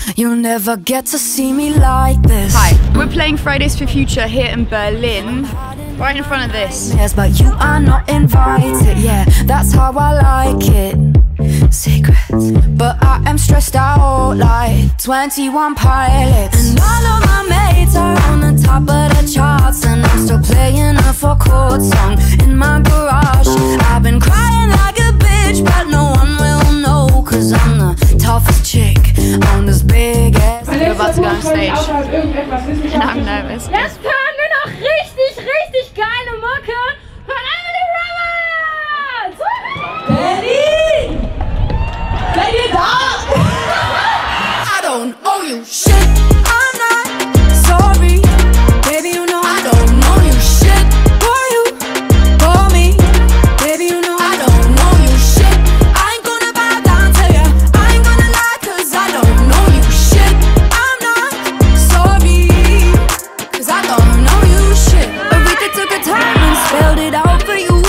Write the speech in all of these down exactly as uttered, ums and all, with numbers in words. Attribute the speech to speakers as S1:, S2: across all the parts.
S1: You'll never get to see me like this.
S2: Hi, we're playing Fridays for Future here in Berlin, right in front of this.
S1: Yes, but you are not invited. Yeah, that's how I like it. Secrets, but I am stressed out like twenty-one pilots. And all of my mates are on the top of the charts, and I'm still playing a four chord song in my garage. I've been crying like a bitch, but no one will know, cause I'm the toughest chick on this big ass.
S2: We're about to go on stage and I'm nervous.
S3: Jetzt hören wir noch richtig, richtig geile Mucke von Emily Roberts!
S4: Berlin! Seid ihr da?
S1: I don't owe you shit. I'm not sorry, baby. You know I don't know you shit. For you, for me, baby. You know I don't know you shit. I ain't gonna bow down to ya. I ain't gonna lie, cause I don't know you shit. I'm not sorry, cause I don't know you shit. Aretha took her time and spelled it out for you.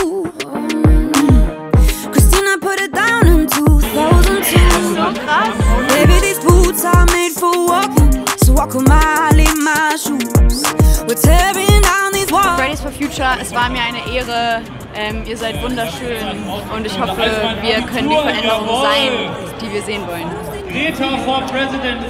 S1: Christina put it down in two thousand two. Baby, these boots are made for walking, so walk on my, leave my shoes. We're tearing down these walls.
S2: Fridays for Future, es war mir eine Ehre. Ähm, ihr seid wunderschön und ich hoffe, wir können die Veränderung sein, die wir sehen wollen.
S5: Greta for President.